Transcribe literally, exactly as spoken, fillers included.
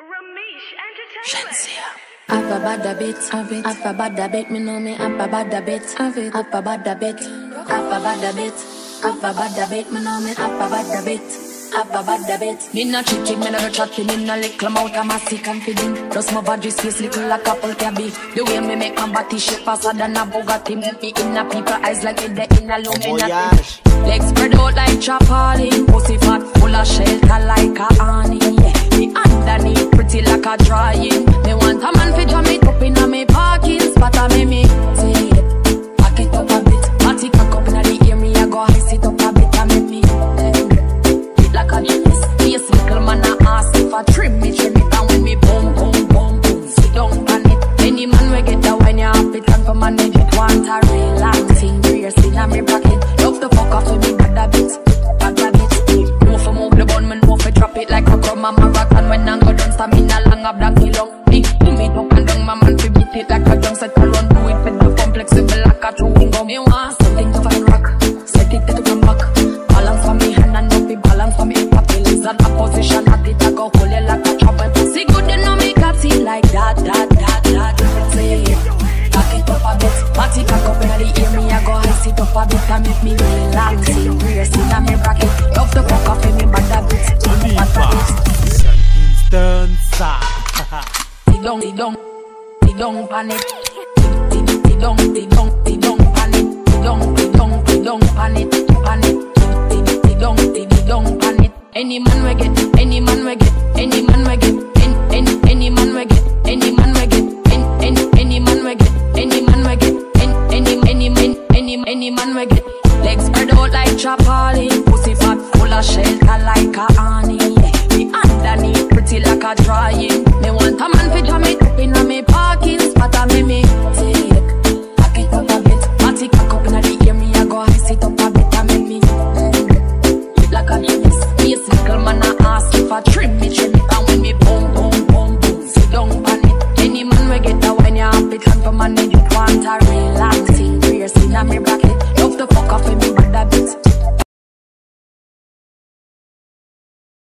Ramesh Entertainment. Have a bad bit of it. Have a bad bit. Me know me have a bad bit of it. Have a bad bit. Have a bad bit. Have a bad bit. Me know me have a bad bit. Have a bad bit. Me no chick chick, me no chatting. Me no little mouth a massy confident. Just my body's face little like a couple cabby. The way me make my body shape faster than a Bugatti. Me in a people eyes like in the inner Illuminati. Legs spread out like chapali. Pussy fat full of shelter like a honey. Me underneath pretty like a drying. Me want a man fi jam it up inna me parking spot. A me me say it, back it up a bit. Party cock up inna the ear, me a go ice it up a bit. A make me it like a gymnast. Me a single man a ask if I trim me, trim it. And when me boom boom boom boom, sit down on it. Any man we get the wine, you have it and for manage it. Want a real long thing, brace inna me bracket. Love the fuck off with me bad a bit, bad a bit. No for move the bun, man no for drop it like a crumb a marathon. When I go down, stamina long a black long. Big do me up and down, my man fi beat it like a drum set. I run do it with the flexible like a chewing gum. Me want something to find rock, set it to come back. Balance for me hand and no be balance for me. Is that a position at it, I go hold it like a chop. And pussy good, you know me got it like that, that, that, that. Say it, back it up a bit. Party cock up inna the ear, me I go ice it up a bit. And make me relax, sing brace inna me bracket. Love the fuck off in me bad a bit, bad a bit. Instant sa. Sit down, sit down, sit down panic. Sit down, sit down, sit down panic. Sit down, sit down, sit down panic, panic. Sit down, sit down panic. Any man we get, any man we get, any man we get, any any any man we get, any man we get, any any any man we get, any man we get, any any any any any any man we get. Legs spread out like chapali, pussy fat full of shelter like a honey. Me underneath pretty like a drying. Me want a man fi jam it up inna me parking spot. A me me take, back it up a bit. Party cock up inna the ear, me a go ice it up a bit. A make me like a gymnast. Me a single man a ask if I trim me, trim me.